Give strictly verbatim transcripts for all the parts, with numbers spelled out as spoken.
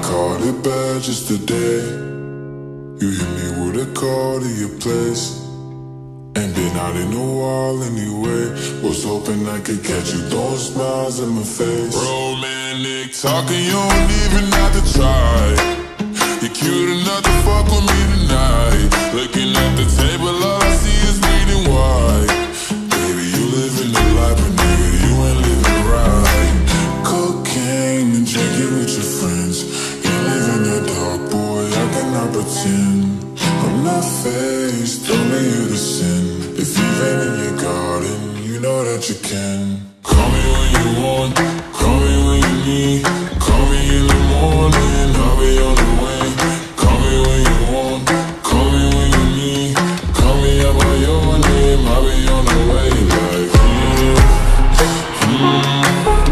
caught it bad just today. You hit me with a call to your place. Ain't been out in a while anyway. Was hoping I could catch you throwing smiles in my face. Romantic talking, you don't even have to try. You're cute enough to fuck with me tonight. Looking at the table, all I see is bleeding white. Baby, you living the life, but nigga, you ain't living right. Cocaine and drinking with your friends. You live in the dark, boy, I cannot pretend. I'm not faced, only you to sin. If you've been in your garden, you know that you can. Call me when you want, call me when you need. Call me in the morning, I'll be on the way. Call me when you want, call me when you need. Call me out by your name, I'll be on the way. Like, mm, mm.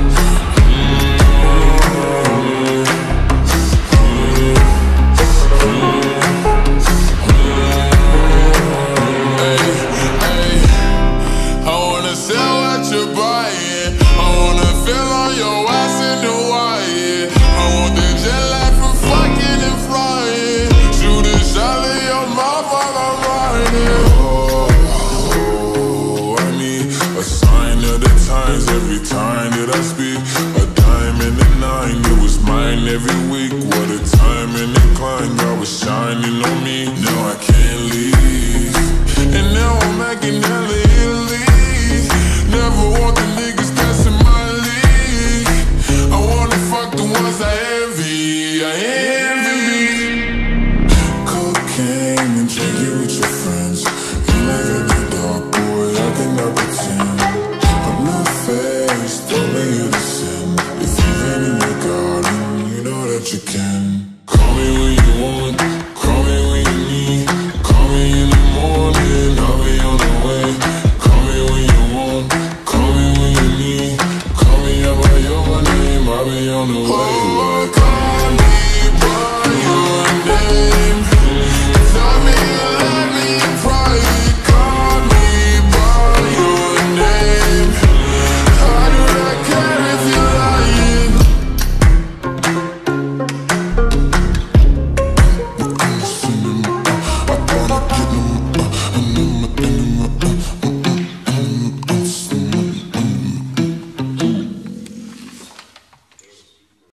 Every time that I speak, a dime and a nine, it was mine every week. What a time and a climb, God was shining on me. Now I can't leave, and now I'm acting out.